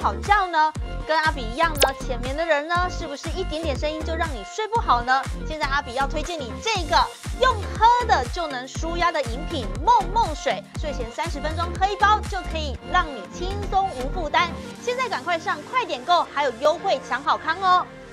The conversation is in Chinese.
好觉呢？跟阿比一样呢，浅眠的人呢，是不是一点点声音就让你睡不好呢？现在阿比要推荐你这个用喝的就能舒压的饮品梦梦水，睡前30分钟喝一包就可以让你轻松无负担。现在赶快上快点购，还有优惠抢好康哦！